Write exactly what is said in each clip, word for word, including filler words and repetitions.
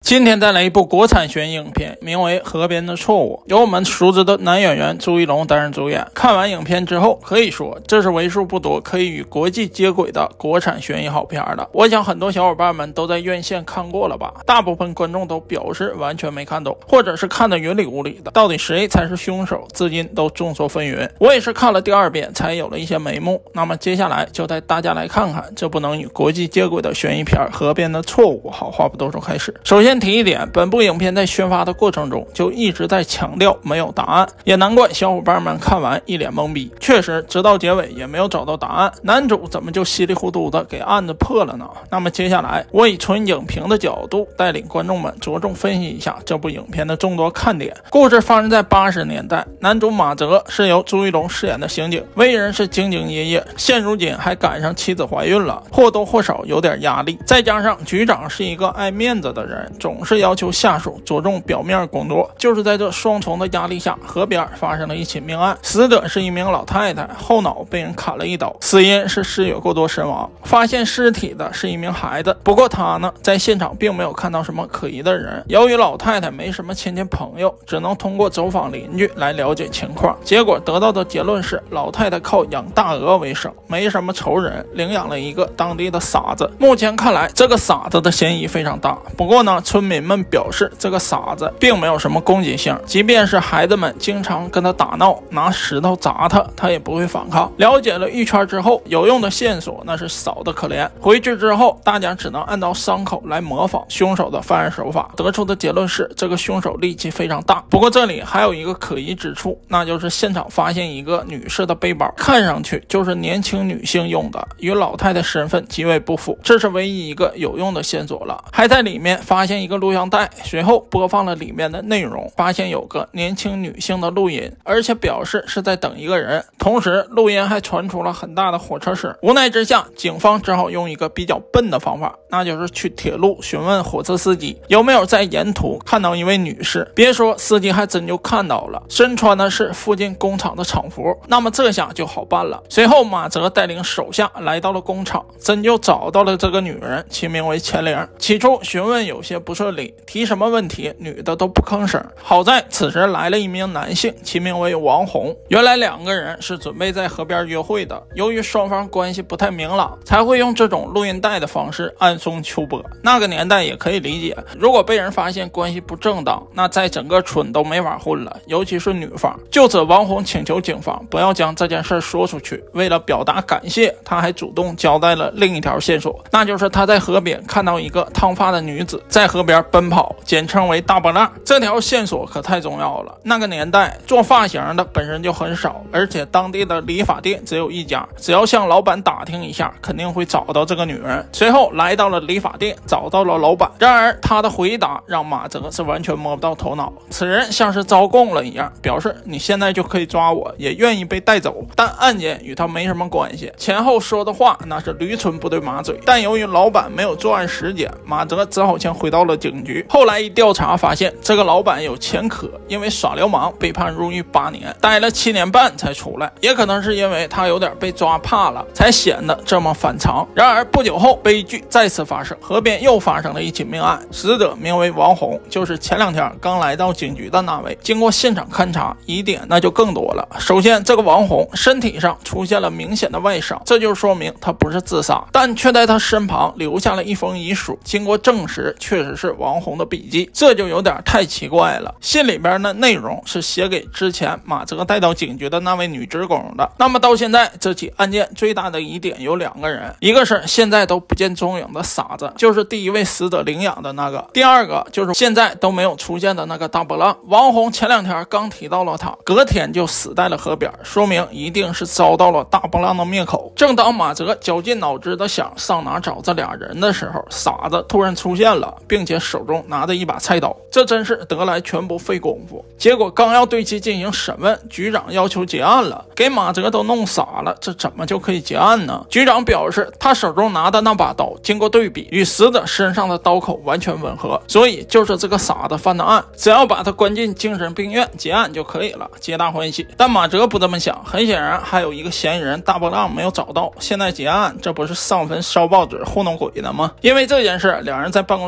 今天带来一部国产悬疑影片，名为《河边的错误》，由我们熟知的男演员朱一龙担任主演。看完影片之后，可以说这是为数不多可以与国际接轨的国产悬疑好片了。我想很多小伙伴们都在院线看过了吧，大部分观众都表示完全没看懂，或者是看得云里雾里的，到底谁才是凶手，至今都众说纷纭。我也是看了第二遍才有了一些眉目。那么接下来就带大家来看看这部能与国际接轨的悬疑片《河边的错误》。好，话不多说，开始。首先提一点，本部影片在宣发的过程中就一直在强调没有答案，也难怪小伙伴们看完一脸懵逼。确实直到结尾也没有找到答案，男主怎么就稀里糊涂的给案子破了呢？那么接下来我以纯影评的角度带领观众们着重分析一下这部影片的众多看点。故事发生在八十年代，男主马哲是由朱一龙饰演的刑警，为人是兢兢业业，现如今还赶上妻子怀孕了，或多或少有点压力。再加上局长是一个爱面子的人，总是要求下属着重表面工作。就是在这双重的压力下，河边发生了一起命案，死者是一名老太太，后脑被人砍了一刀，死因是失血过多身亡。发现尸体的是一名孩子，不过他呢在现场并没有看到什么可疑的人。由于老太太没什么亲戚朋友，只能通过走访邻居来了解情况，结果得到的结论是老太太靠养大鹅为生，没什么仇人，领养了一个当地的傻子。目前看来这个傻子的嫌疑非常大，不过呢村民们表示这个傻子并没有什么攻击性，即便是孩子们经常跟他打闹，拿石头砸他，他也不会反抗。了解了一圈之后，有用的线索那是少得可怜。回去之后大家只能按照伤口来模仿凶手的犯案手法，得出的结论是这个凶手力气非常大。不过这里还有一个可疑之处，那就是现场发现一个女士的背包，看上去就是年轻女性用的，与老太太身份极为不符，这是唯一一个有用的线索了。还在里面发现一个录像带，随后播放了里面的内容，发现有个年轻女性的录音，而且表示是在等一个人，同时录音还传出了很大的火车声。无奈之下，警方只好用一个比较笨的方法，那就是去铁路询问火车司机有没有在沿途看到一位女士。别说司机还真就看到了，身穿的是附近工厂的厂服，那么这下就好办了。随后马哲带领手下来到了工厂，真就找到了这个女人，其名为钱玲。起初询问有些不顺利，提什么问题女的都不吭声。好在此时来了一名男性，其名为王红。原来两个人是准备在河边约会的，由于双方关系不太明朗，才会用这种录音带的方式暗送秋波。那个年代也可以理解，如果被人发现关系不正当，那在整个村都没法混了，尤其是女方。就此王红请求警方不要将这件事说出去，为了表达感谢，他还主动交代了另一条线索，那就是他在河边看到一个烫发的女子在河边奔跑，简称为大波浪。这条线索可太重要了，那个年代做发型的本身就很少，而且当地的理发店只有一家，只要向老板打听一下，肯定会找到这个女人。随后来到了理发店，找到了老板，然而他的回答让马哲是完全摸不到头脑。此人像是招供了一样，表示你现在就可以抓我，也愿意被带走，但案件与他没什么关系。前后说的话那是驴唇不对马嘴，但由于老板没有作案时间，马哲只好先回到了警局。后来一调查发现，这个老板有前科，因为耍流氓被判入狱八年，待了七年半才出来。也可能是因为他有点被抓怕了，才显得这么反常。然而不久后，悲剧再次发生，河边又发生了一起命案，死者名为王红，就是前两天刚来到警局的那位。经过现场勘查，疑点那就更多了。首先，这个王红身体上出现了明显的外伤，这就说明他不是自杀，但却在他身旁留下了一封遗书，经过证实确实是王红的笔记，这就有点太奇怪了。信里边的内容是写给之前马哲带到警局的那位女职工的。那么到现在，这起案件最大的疑点有两个人，一个是现在都不见踪影的傻子，就是第一位死者领养的那个；第二个就是现在都没有出现的那个大波浪。王红前两天刚提到了他，隔天就死在了河边，说明一定是遭到了大波浪的灭口。正当马哲绞尽脑汁的想上哪找这俩人的时候，傻子突然出现了，并且手中拿着一把菜刀，这真是得来全不费功夫。结果刚要对其进行审问，局长要求结案了，给马哲都弄傻了，这怎么就可以结案呢？局长表示，他手中拿的那把刀经过对比，与死者身上的刀口完全吻合，所以就是这个傻子犯的案，只要把他关进精神病院结案就可以了，皆大欢喜。但马哲不这么想，很显然还有一个嫌疑人大波浪没有找到，现在结案，这不是上坟烧报纸糊弄鬼的吗？因为这件事，两人在办公室里面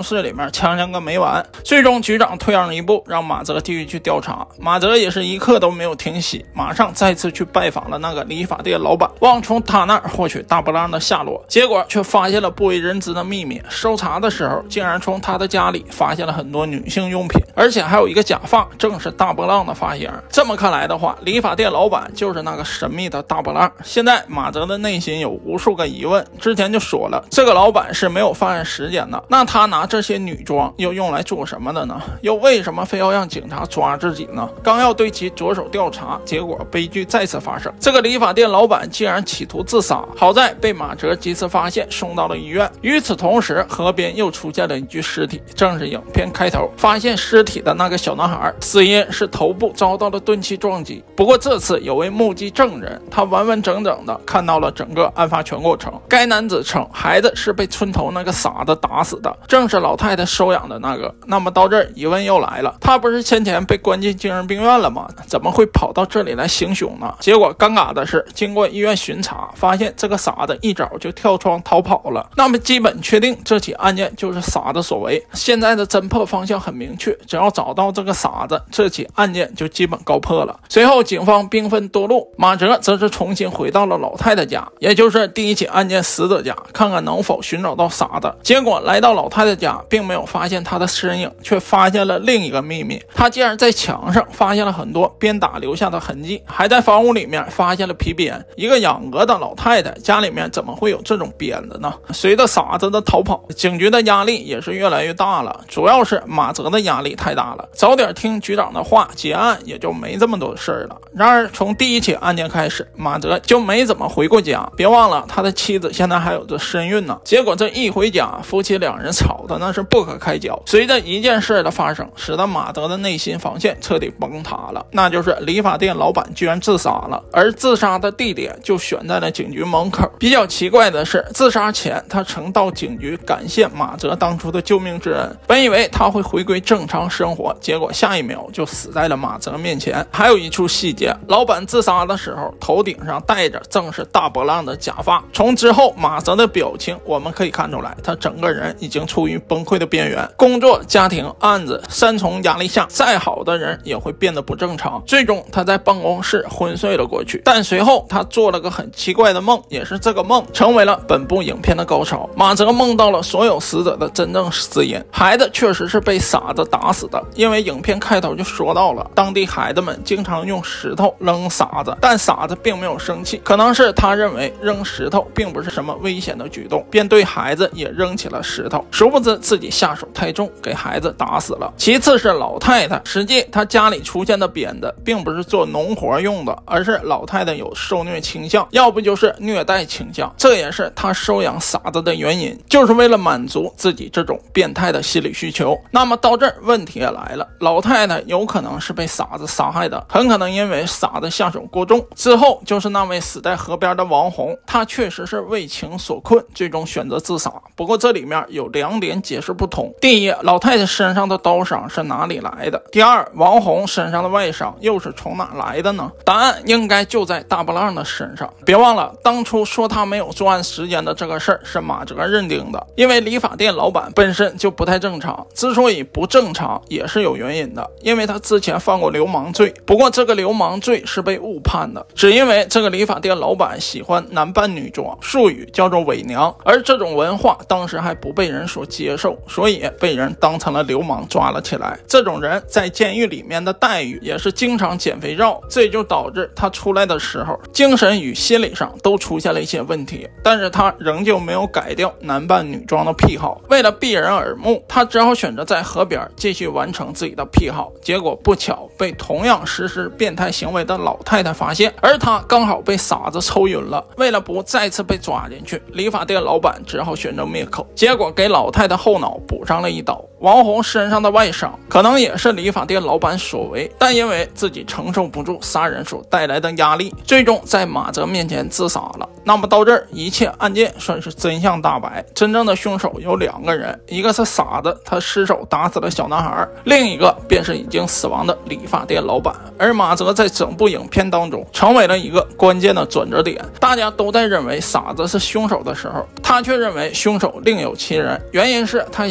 呛呛个没完。最终局长退让一步，让马泽继续去调查。马泽也是一刻都没有停息，马上再次去拜访了那个理发店老板，望从他那儿获取大波浪的下落。结果却发现了不为人知的秘密，搜查的时候竟然从他的家里发现了很多女性用品，而且还有一个假发，正是大波浪的发型。这么看来的话，理发店老板就是那个神秘的大波浪。现在马泽的内心有无数个疑问，之前就说了，这个老板是没有犯案时间的，那他拿这些女装又用来做什么的呢？又为什么非要让警察抓自己呢？刚要对其着手调查，结果悲剧再次发生，这个理发店老板竟然企图自杀，好在被马泽及时发现，送到了医院。与此同时，河边又出现了一具尸体，正是影片开头发现尸体的那个小男孩，死因是头部遭到了钝器撞击。不过这次有位目击证人，他完完整整的看到了整个案发全过程。该男子称孩子是被村头那个傻子打死的，正是老太太收养的那个。那么到这儿疑问又来了，他不是先前被关进精神病院了吗？怎么会跑到这里来行凶呢？结果尴尬的是，经过医院巡查，发现这个傻子一早就跳窗逃跑了。那么基本确定这起案件就是傻子所为。现在的侦破方向很明确，只要找到这个傻子，这起案件就基本告破了。随后警方兵分多路，马泽则是重新回到了老太太家，也就是第一起案件死者家，看看能否寻找到傻子。结果来到老太太家，并没有发现他的身影，却发现了另一个秘密，他竟然在墙上发现了很多鞭打留下的痕迹，还在房屋里面发现了皮鞭。一个养鹅的老太太家里面怎么会有这种鞭子呢？随着傻子的逃跑，警局的压力也是越来越大了，主要是马泽的压力太大了，早点听局长的话，结案也就没这么多事儿了。然而从第一起案件开始，马泽就没怎么回过家，别忘了他的妻子现在还有着身孕呢。结果这一回家，夫妻两人吵的那是不可开交。随着一件事的发生，使得马泽的内心防线彻底崩塌了，那就是理发店老板居然自杀了，而自杀的地点就选在了警局门口。比较奇怪的是，自杀前他曾到警局感谢马泽当初的救命之恩，本以为他会回归正常生活，结果下一秒就死在了马泽面前。还有一处细节，老板自杀的时候头顶上戴着正是大波浪的假发。从之后马泽的表情我们可以看出来，他整个人已经处于崩溃的边缘，工作、家庭、案子三重压力下，再好的人也会变得不正常。最终他在办公室昏睡了过去，但随后他做了个很奇怪的梦，也是这个梦成为了本部影片的高潮。马泽梦到了所有死者的真正死因，孩子确实是被傻子打死的，因为影片开头就说到了，当地孩子们经常用石头扔傻子，但傻子并没有生气，可能是他认为扔石头并不是什么危险的举动，便对孩子也扔起了石头，殊不知自己下手太重，给孩子打死了。其次是老太太，实际她家里出现的鞭子并不是做农活用的，而是老太太有受虐倾向，要不就是虐待倾向，这也是她收养傻子的原因，就是为了满足自己这种变态的心理需求。那么到这儿问题也来了，老太太有可能是被傻子杀害的，很可能因为傻子下手过重。之后就是那位死在河边的王红，他确实是为情所困，最终选择自杀。不过这里面有两点解释不通：第一，老太太身上的刀伤是哪里来的？第二，王红身上的外伤又是从哪来的呢？答案应该就在大波浪的身上。别忘了，当初说他没有作案时间的这个事儿是马泽认定的，因为理发店老板本身就不太正常，之所以不正常也是有原因的，因为他之前犯过流氓罪，不过这个流氓罪是被误判的，只因为这个理发店老板喜欢男扮女装，术语叫做伪娘，而这种文化当时还不被人所接受，所以被人当成了流氓抓了起来。这种人在监狱里面的待遇也是经常减肥皂，这就导致他出来的时候精神与心理上都出现了一些问题，但是他仍旧没有改掉男扮女装的癖好。为了避人耳目，他只好选择在河边继续完成自己的癖好，结果不巧被同样实施变态行为的老太太发现，而他刚好被傻子抽晕了。为了不再次被抓进去，理发店老板只好选择灭口，结果给老太太后脑补上了一刀。王红身上的外伤可能也是理发店老板所为，但因为自己承受不住杀人所带来的压力，最终在马泽面前自杀了。那么到这儿，一切案件算是真相大白，真正的凶手有两个人，一个是傻子，他失手打死了小男孩，另一个便是已经死亡的理发店老板。而马泽在整部影片当中成为了一个关键的转折点，大家都在认为傻子是凶手的时候，他却认为凶手另有其人，原因是他想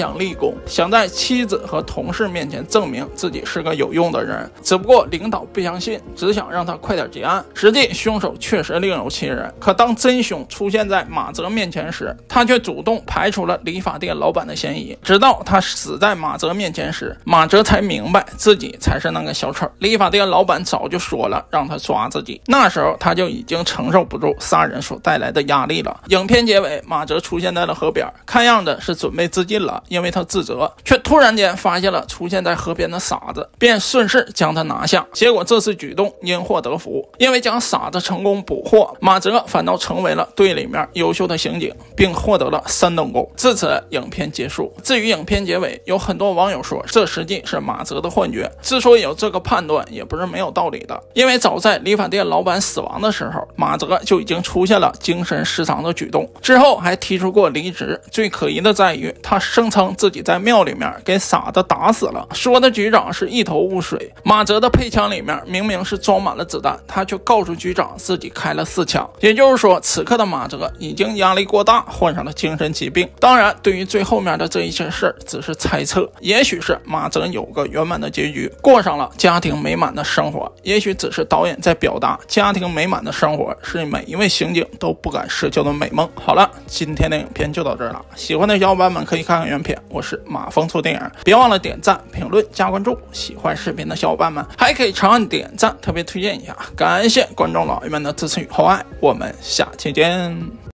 想立功，想在妻子和同事面前证明自己是个有用的人。只不过领导不相信，只想让他快点结案。实际凶手确实另有其人，可当真凶出现在马泽面前时，他却主动排除了理发店老板的嫌疑。直到他死在马泽面前时，马泽才明白自己才是那个小丑。理发店老板早就说了让他抓自己，那时候他就已经承受不住杀人所带来的压力了。影片结尾，马泽出现在了河边，看样子是准备自尽了，因为他自责，却突然间发现了出现在河边的傻子，便顺势将他拿下。结果这次举动因祸得福，因为将傻子成功捕获，马泽反倒成为了队里面优秀的刑警，并获得了三等功。至此，影片结束。至于影片结尾，有很多网友说这实际是马泽的幻觉。之所以有这个判断，也不是没有道理的，因为早在理发店老板死亡的时候，马泽就已经出现了精神失常的举动，之后还提出过离职。最可疑的在于，他声称自己在庙里面给傻子打死了，说的局长是一头雾水。马泽的配枪里面明明是装满了子弹，他却告诉局长自己开了四枪。也就是说，此刻的马泽已经压力过大，患上了精神疾病。当然，对于最后面的这一些事儿，只是猜测。也许是马泽有个圆满的结局，过上了家庭美满的生活；也许只是导演在表达家庭美满的生活是每一位刑警都不敢奢求的美梦。好了，今天的影片就到这儿了，喜欢的小伙伴们可以看看原片。我是马蜂出电影，别忘了点赞、评论、加关注。喜欢视频的小伙伴们还可以长按点赞，特别推荐一下。感谢观众老爷们的支持与厚爱，我们下期见。